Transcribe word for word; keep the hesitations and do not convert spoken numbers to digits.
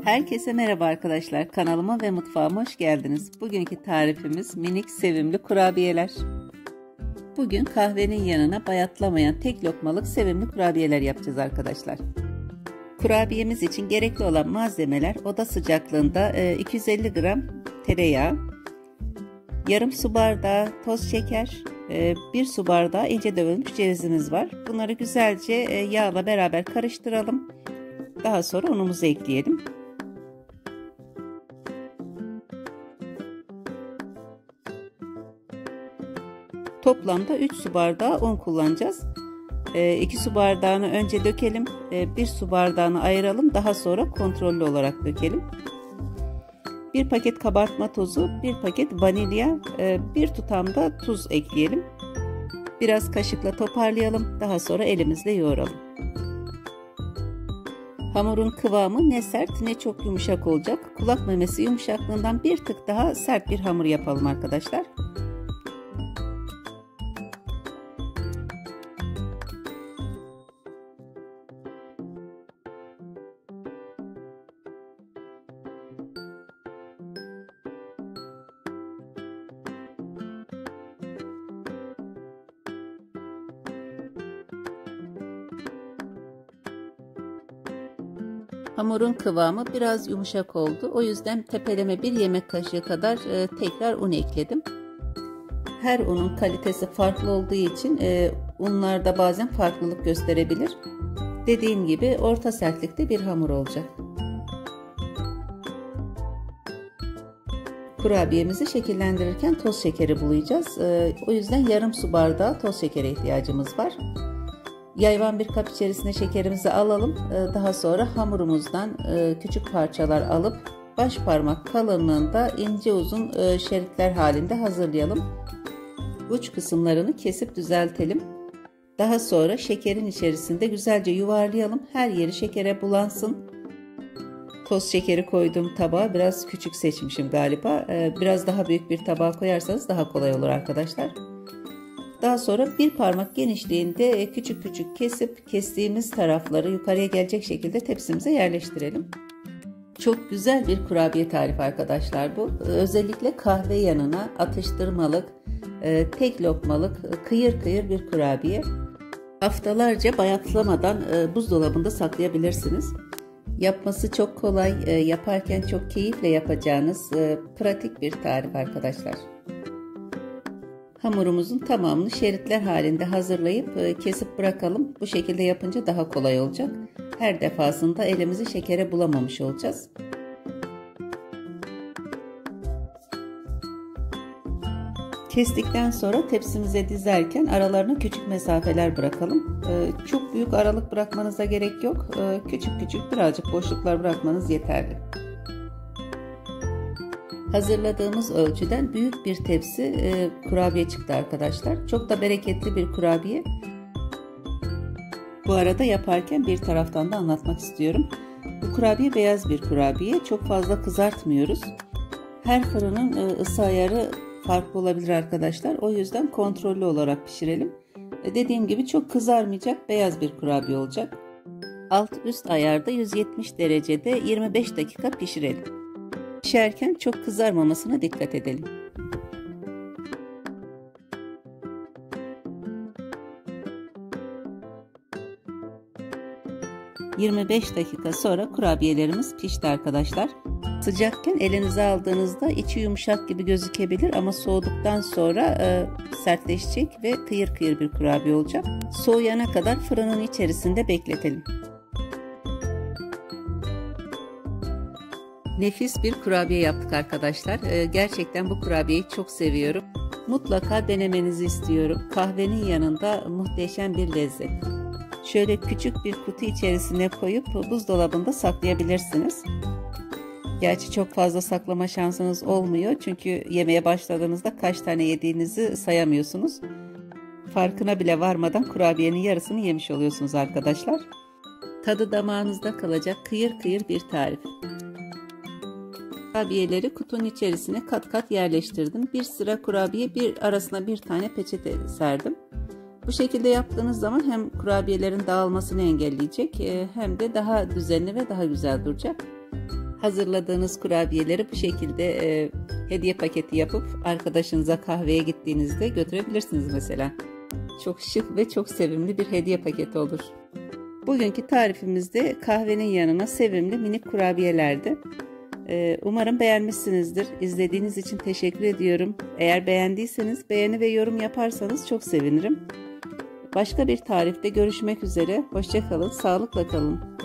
Herkese merhaba arkadaşlar. Kanalıma ve mutfağıma hoş geldiniz. Bugünkü tarifimiz minik sevimli kurabiyeler. Bugün kahvenin yanına bayatlamayan tek lokmalık sevimli kurabiyeler yapacağız arkadaşlar. Kurabiyemiz için gerekli olan malzemeler oda sıcaklığında iki yüz elli gram tereyağı, yarım su bardağı toz şeker, bir su bardağı ince dövülmüş cevizimiz var. Bunları güzelce yağla beraber karıştıralım. Daha sonra unumuzu ekleyelim. Toplamda üç su bardağı un kullanacağız. iki su bardağını önce dökelim. bir su bardağını ayıralım. Daha sonra kontrollü olarak dökelim. bir paket kabartma tozu, bir paket vanilya, bir tutam da tuz ekleyelim. Biraz kaşıkla toparlayalım. Daha sonra elimizle yoğuralım. Hamurun kıvamı ne sert ne çok yumuşak olacak. Kulak memesi yumuşaklığından bir tık daha sert bir hamur yapalım arkadaşlar. Hamurun kıvamı biraz yumuşak oldu. O yüzden tepeleme bir yemek kaşığı kadar e, tekrar un ekledim. Her unun kalitesi farklı olduğu için e, unlarda bazen farklılık gösterebilir. Dediğim gibi orta sertlikte bir hamur olacak. Kurabiyemizi şekillendirirken toz şekeri bulayacağız. E, o yüzden yarım su bardağı toz şekere ihtiyacımız var. Yayvan bir kap içerisine şekerimizi alalım. Daha sonra hamurumuzdan küçük parçalar alıp baş parmak kalınlığında ince uzun şeritler halinde hazırlayalım. Uç kısımlarını kesip düzeltelim. Daha sonra şekerin içerisinde güzelce yuvarlayalım. Her yeri şekere bulansın. Toz şekeri koyduğum tabağı biraz küçük seçmişim galiba. Biraz daha büyük bir tabağa koyarsanız daha kolay olur arkadaşlar. Daha sonra bir parmak genişliğinde küçük küçük kesip kestiğimiz tarafları yukarıya gelecek şekilde tepsimize yerleştirelim. Çok güzel bir kurabiye tarifi arkadaşlar bu. Özellikle kahve yanına atıştırmalık, tek lokmalık, kıyır kıyır bir kurabiye. Haftalarca bayatlamadan buzdolabında saklayabilirsiniz. Yapması çok kolay, yaparken çok keyifle yapacağınız pratik bir tarif arkadaşlar. Hamurumuzun tamamını şeritler halinde hazırlayıp kesip bırakalım. Bu şekilde yapınca daha kolay olacak. Her defasında elimizi şekere bulamamış olacağız. Kestikten sonra tepsimize dizerken aralarına küçük mesafeler bırakalım. Çok büyük aralık bırakmanıza gerek yok. Küçük küçük birazcık boşluklar bırakmanız yeterli. Hazırladığımız ölçüden büyük bir tepsi e, kurabiye çıktı arkadaşlar. Çok da bereketli bir kurabiye. Bu arada yaparken bir taraftan da anlatmak istiyorum. Bu kurabiye beyaz bir kurabiye. Çok fazla kızartmıyoruz. Her fırının e, ısı ayarı farklı olabilir arkadaşlar. O yüzden kontrollü olarak pişirelim. E, dediğim gibi çok kızarmayacak beyaz bir kurabiye olacak. Alt üst ayarda yüz yetmiş derecede yirmi beş dakika pişirelim. Pişerken çok kızarmamasına dikkat edelim. yirmi beş dakika sonra kurabiyelerimiz pişti arkadaşlar. Sıcakken elinize aldığınızda içi yumuşak gibi gözükebilir ama soğuduktan sonra e, sertleşecek ve kıyır kıyır bir kurabiye olacak. Soğuyana kadar fırının içerisinde bekletelim. Nefis bir kurabiye yaptık arkadaşlar. Ee, gerçekten bu kurabiyeyi çok seviyorum. Mutlaka denemenizi istiyorum. Kahvenin yanında muhteşem bir lezzet. Şöyle küçük bir kutu içerisine koyup buzdolabında saklayabilirsiniz. Gerçi çok fazla saklama şansınız olmuyor. Çünkü yemeye başladığınızda kaç tane yediğinizi sayamıyorsunuz. Farkına bile varmadan kurabiyenin yarısını yemiş oluyorsunuz arkadaşlar. Tadı damağınızda kalacak kıyır kıyır bir tarif. Kurabiyeleri kutunun içerisine kat kat yerleştirdim. Bir sıra kurabiye, bir arasına bir tane peçete serdim. Bu şekilde yaptığınız zaman hem kurabiyelerin dağılmasını engelleyecek hem de daha düzenli ve daha güzel duracak. Hazırladığınız kurabiyeleri bu şekilde e, hediye paketi yapıp arkadaşınıza kahveye gittiğinizde götürebilirsiniz mesela. Çok şık ve çok sevimli bir hediye paketi olur. Bugünkü tarifimizde kahvenin yanına sevimli minik kurabiyelerdi. E, umarım beğenmişsinizdir. İzlediğiniz için teşekkür ediyorum. Eğer beğendiyseniz beğeni ve yorum yaparsanız çok sevinirim. Başka bir tarifte görüşmek üzere. Hoşça kalın, sağlıkla kalın.